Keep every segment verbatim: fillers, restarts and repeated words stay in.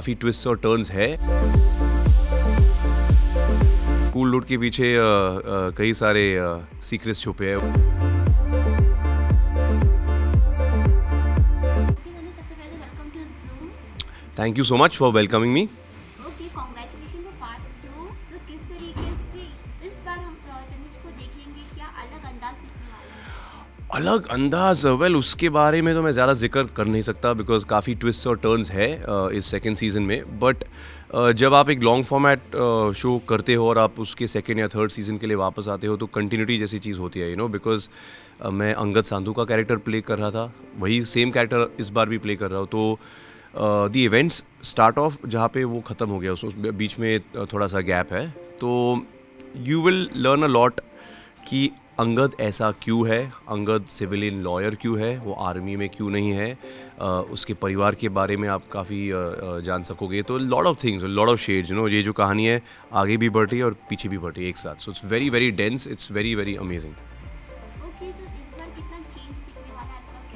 काफ़ी ट्विस्ट और टर्न्स है। कूल डूड के पीछे आ, आ, कई सारे सीक्रेट्स छुपे हैं। Thank you so much for welcoming me. Okay, congratulation for part two. तो किस तरीके से इस बार हम तनिष्क को देखेंगे, क्या अलग अंदाज दिखने वाला है? अलग अंदाज, वेल well, उसके बारे में तो मैं ज़्यादा जिक्र कर नहीं सकता बिकॉज काफ़ी ट्विस्ट और टर्न्स है uh, इस सेकेंड सीज़न में। बट uh, जब आप एक लॉन्ग फॉर्मेट शो करते हो और आप उसके सेकेंड या थर्ड सीज़न के लिए वापस आते हो तो कंटिन्यूटी जैसी चीज़ होती है, यू नो, बिकॉज मैं अंगद सांधू का कैरेक्टर प्ले कर रहा था, वही सेम कैरेक्टर इस बार भी प्ले कर रहा हूँ। तो दी इवेंट्स स्टार्ट ऑफ जहाँ पे वो ख़त्म हो गया, उस उस बीच में थोड़ा सा गैप है। तो you will learn a lot कि अंगद ऐसा क्यों है, अंगद सिविलियन लॉयर क्यों है, वो आर्मी में क्यों नहीं है, uh, उसके परिवार के बारे में आप काफ़ी uh, जान सकोगे। तो lot of things, lot of shades, you know, ये जो कहानी है आगे भी बढ़ रही है और पीछे भी बढ़ रही है एक साथ। So it's very very dense, it's very very amazing. Okay, तो इस बार कितना चेंज दिखने वाला है आपका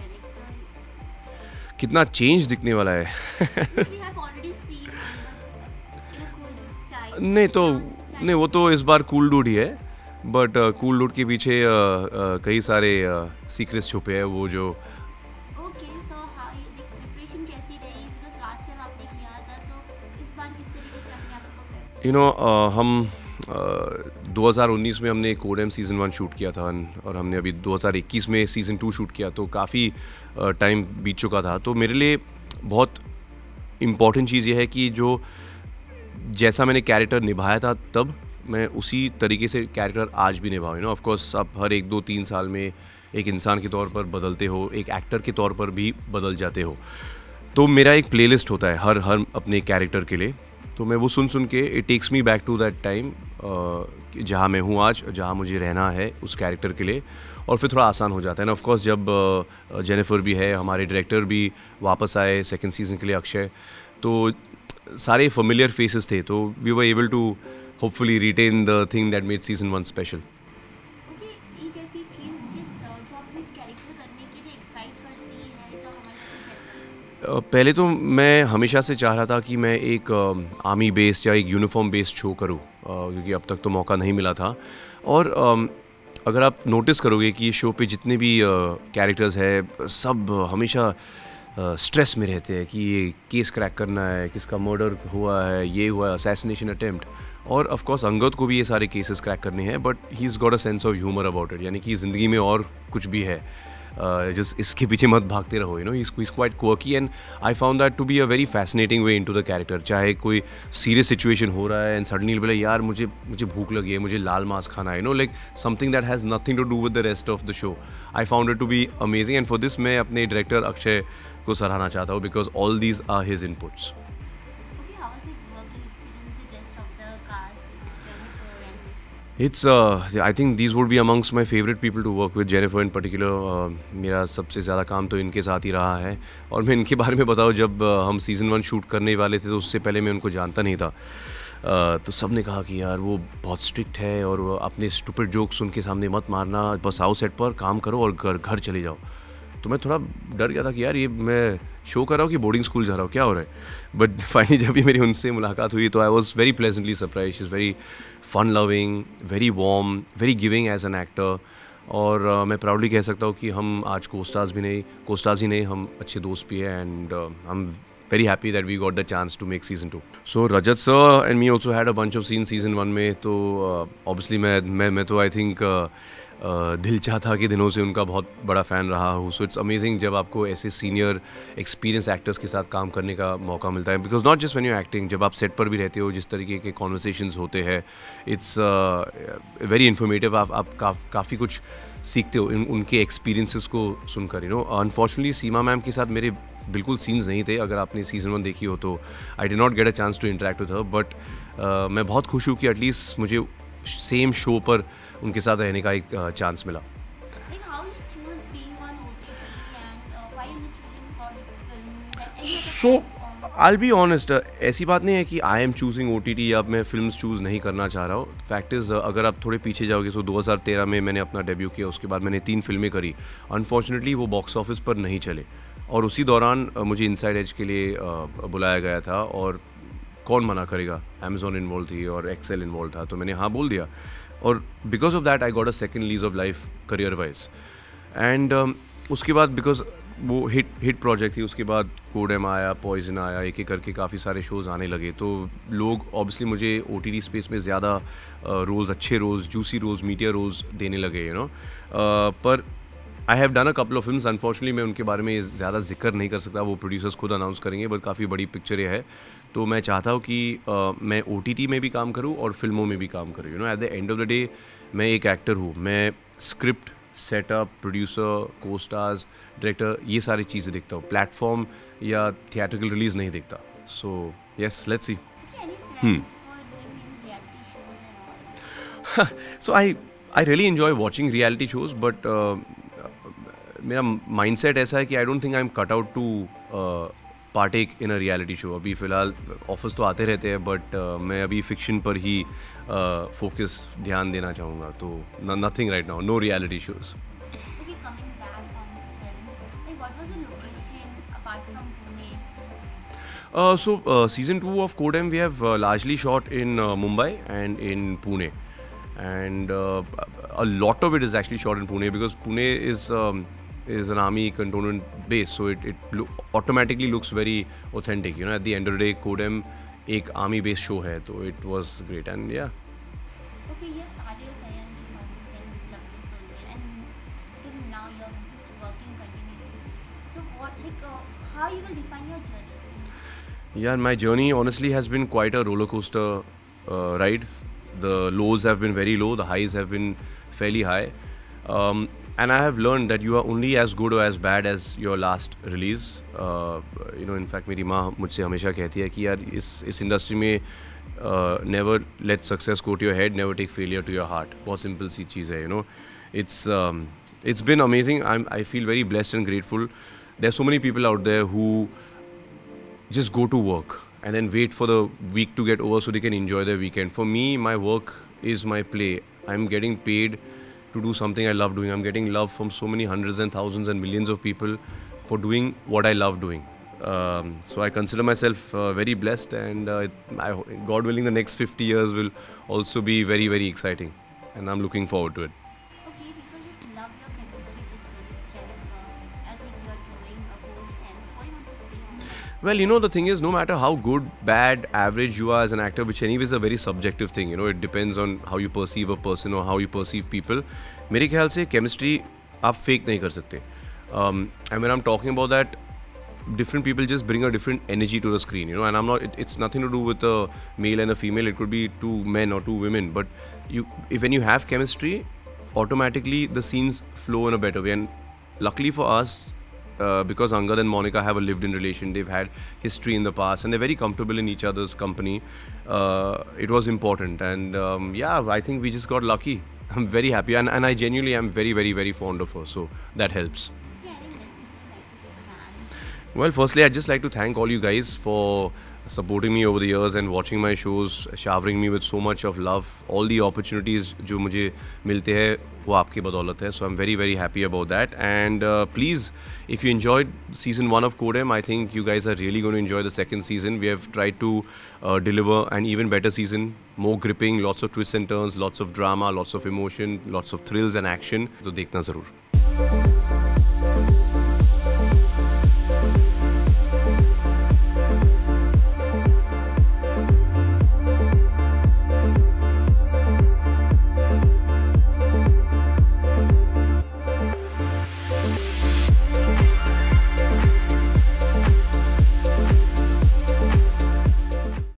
कैरेक्टर? कितना चेंज दिखने वाला है We have already seen Angad in a cool dude style. नहीं तो Style. नहीं, वो तो इस बार कूल डूड ही है, बट कूल डूड के पीछे uh, uh, कई सारे सीक्रेट्स uh, छुपे हैं वो जो। ओके, सो हाउ प्रिपरेशन कैसी रही? बिकॉज लास्ट टाइम आपने किया था, तो इस बार किस तरीके से अपने आप को कर? यू नो uh, हम uh, दो हज़ार उन्नीस में हमने कोडेम सीज़न वन शूट किया था और हमने अभी दो हज़ार इक्कीस में सीज़न टू शूट किया, तो काफ़ी टाइम uh, बीत चुका था। तो मेरे लिए बहुत इम्पॉर्टेंट चीज़ ये है कि जो जैसा मैंने कैरेक्टर निभाया था तब मैं उसी तरीके से कैरेक्टर आज भी निभाऊँ। यू नो, ऑफ कोर्स आप हर एक दो तीन साल में एक इंसान के तौर पर बदलते हो, एक एक्टर के तौर पर भी बदल जाते हो। तो मेरा एक प्लेलिस्ट होता है हर हर अपने कैरेक्टर के लिए, तो मैं वो सुन सुन के it takes me back to that time जहाँ मैं हूँ आज, जहाँ मुझे रहना है उस कैरेक्टर के लिए, और फिर थोड़ा आसान हो जाता है ना। ऑफ कोर्स जब जेनिफर भी है, हमारे डायरेक्टर भी वापस आए सेकेंड सीज़न के लिए, अक्षय, तो सारे फेमिलियर फेसेस थे, तो we were able to hopefully retain the thing that made season one special. ओके, एक ऐसी चीज़ जिस जो आपको इस कैरेक्टर करने के लिए एक्साइट करती है, जो हमारे साथ शेयर करती है? Uh, पहले तो मैं हमेशा से चाह रहा था कि मैं एक आर्मी बेस्ड या एक यूनिफॉर्म बेस्ड शो करूं, uh, क्योंकि अब तक तो मौका नहीं मिला था। और um, अगर आप नोटिस करोगे कि शो पे जितने भी कैरेक्टर्स uh, हैं सब हमेशा स्ट्रेस uh, में रहते हैं कि ये केस क्रैक करना है, किसका मर्डर हुआ है, ये हुआ है, असैसिनेशन अटेम्प्ट। और ऑफ कोर्स अंगद को भी ये सारे केसेस क्रैक करने हैं, but he is got a sense of humour about it, यानी कि ज़िंदगी में और कुछ भी है, जस्ट इसके पीछे मत भागते रहो। You know, he is quite quirky and I found that to be a very fascinating way into the character. चाहे कोई सीरियस सिचुएशन हो रहा है एंड सडनली बोले यार मुझे मुझे भूख लगी है, मुझे लाल मांस खाना है, you know, like something that has nothing to do with the rest of the show. I found it to be amazing and for this मैं अपने डायरेक्टर अक्षय को सराहना चाहता हूँ because all these are his inputs. Okay, how was it working experience with the rest of the cast, Jennifer and Vishnu? It's uh, I think these would be amongst my favorite people to work with. Jennifer in particular, uh, मेरा सबसे ज़्यादा काम तो इनके साथ ही रहा है। और मैं इनके बारे में बताऊँ, जब uh, हम सीज़न वन शूट करने वाले थे तो उससे पहले मैं उनको जानता नहीं था। uh, तो सब ने कहा कि यार वो बहुत स्ट्रिक्ट है और वो अपने स्टूपिड जोक्स उनके सामने मत मारना, बस आओ सेट पर काम करो और घर घर चले जाओ। तो मैं थोड़ा डर गया था कि यार ये मैं शो कर रहा हूँ कि बोर्डिंग स्कूल जा रहा हूँ, क्या हो रहा है। बट फाइनली जब भी मेरी उनसे मुलाकात हुई तो I was very pleasantly surprise. She is very fun loving, very warm, very giving as an actor. और uh, मैं प्राउडली कह सकता हूँ कि हम आज को स्टार्स भी नहीं को स्टार्स ही नहीं, हम अच्छे दोस्त भी हैं and I am very happy that we got the chance to make season two. So Rajat sir and me also had a bunch of scenes season one में, तो uh, obviously मैं मैं मैं तो I think uh, uh, दिल चाहता कि दिनों से उनका बहुत बड़ा फ़ैन रहा हूँ। सो इट्स अमेजिंग जब आपको ऐसे सीनियर एक्सपीरियंस एक्टर्स के साथ काम करने का मौका मिलता है, because not just when you acting, जब आप सेट पर भी रहते हो, जिस तरीके के कॉन्वर्सेशंस होते हैं, इट्स वेरी इन्फॉर्मेटिव। आप आप का, काफ़ी कुछ सीखते हो इन उनके एक्सपीरियंसेस को सुनकर। You know, unfortunately Seema ma'am के साथ मेरे बिल्कुल सीन्स नहीं थे, अगर आपने सीज़न वन देखी हो तो I did not get a chance to interact with her, but मैं बहुत खुश हूँ कि एटलीस्ट मुझे सेम शो पर उनके साथ रहने का एक चांस uh, मिला। Like how you choose being on O T T and uh, why you choosing for film? Like any other so platform? I be honest, ऐसी बात नहीं है कि I am choosing O T T या मैं film choose नहीं करना चाह रहा हूँ। फैक्ट इज़, अगर आप थोड़े पीछे जाओगे तो दो हज़ार तेरह में मैंने अपना डेब्यू किया, उसके बाद मैंने तीन फिल्में करी। अनफॉर्चुनेटली वो बॉक्स ऑफिस पर नहीं चले और उसी दौरान uh, मुझे इनसाइड एज के लिए uh, बुलाया गया था और कौन मना करेगा, अमेज़ॉन इन्वॉल्व थी और एक्सेल इन्वॉल्व था, तो मैंने हाँ बोल दिया और because of that I got a second lease of life career wise. And उसके बाद बिकॉज वो हिट हिट प्रोजेक्ट थी, उसके बाद कोडेम आया, पॉइजन आया, एक एक करके काफ़ी सारे शोज़ आने लगे, तो लोग ऑब्वियसली मुझे ओ टी टी स्पेस में ज़्यादा रोल्स, अच्छे roles, juicy roles, media roles देने लगे, यू नो। पर I have done a couple of films, unfortunately मैं उनके बारे में ज़्यादा जिक्र नहीं कर सकता, वो प्रोड्यूसर्स खुद अनाउंस करेंगे, बट काफ़ी बड़ी पिक्चर ये है। तो मैं चाहता हूँ कि uh, मैं ओ टी टी में भी काम करूँ और फिल्मों में भी काम करूँ, you know. At the end of the day मैं एक एक्टर हूँ, मैं script, setup, producer, costars, director, ये सारी चीज़ें देखता हूँ, प्लेटफॉर्म या थिएट्रिकल रिलीज़ नहीं देखता। So yes, let's see. So I I really enjoy watching reality shows, but मेरा माइंडसेट ऐसा है कि I don't think I am cut out to partake in a reality show. अभी फ़िलहाल ऑफिस तो आते रहते हैं, बट uh, मैं अभी फिक्शन पर ही फोकस uh, ध्यान देना चाहूँगा, तो nothing right now, no reality shows. Uh, so uh, season two of Codem we have uh, largely shot in uh, Mumbai and in Pune, and uh, a lot of it is actually shot in Pune because Pune is um, is an army cantonment base, so it it lo- automatically looks very authentic. You know, at the end of the day, Codem एक army based show है, तो it was great and yeah. Okay, you have started your career in two thousand ten with Lovely Soldier, and till now you're just working continuously. So what, like, uh, how you will define your journey? Yeah, my journey honestly has been quite a roller coaster uh, ride. The lows have been very low, the highs have been fairly high. Um, and I have learned that you are only as good or as bad as your last release. Uh, you know, in fact, मेरी माँ मुझसे हमेशा कहती है कि यार इस इस इंडस्ट्री में uh, never let success go to your head, never take failure to your heart. बहुत simple सी चीज़ है, you know. It's um, it's been amazing. I'm I feel very blessed and grateful. There are so many people out there who just go to work and then wait for the week to get over so they can enjoy their weekend. For me, my work is my play. I'm getting paid to do something I love doing. I'm getting love from so many hundreds and thousands and millions of people for doing what I love doing. Um, so I consider myself uh, very blessed, and uh, it, I, God willing, the next fifty years will also be very, very exciting, and I'm looking forward to it. Okay, people just love your chemistry with Jennifer. I think you're doing a good and what do you want to say on that? Well, you know, the thing is, no matter how good, bad, average you are as an actor, which anyway is a very subjective thing, you know, it depends on how you perceive a person or how you perceive people. मेरे ख्याल से chemistry आप fake नहीं कर सकते. Um, and when I'm talking about that, different people just bring a different energy to the screen, you know, and I'm not, it, it's nothing to do with a male and a female, it could be two men or two women, but you, if when you have chemistry, automatically the scenes flow in a better way. And luckily for us, Uh, because Angad and Monica have a lived-in relation, they've had history in the past, and they're very comfortable in each other's company. Uh, it was important, and um, yeah, I think we just got lucky. I'm very happy, and, and I genuinely am very, very, very fond of her, so that helps. Yeah, any message you'd like to give fans? Well, firstly, I'd just like to thank all you guys for supporting me over the years and watching my shows, showering me with so much of love. All the opportunities जो मुझे मिलते हैं वो आपकी बदौलत है. So I'm very very happy about that. And uh, please, if you enjoyed season one of Codem, I think you guys are really going to enjoy the second season. We have tried to uh, deliver an even better season, more gripping, lots of twists and turns, lots of drama, lots of emotion, lots of thrills and action. तो देखना ज़रूर.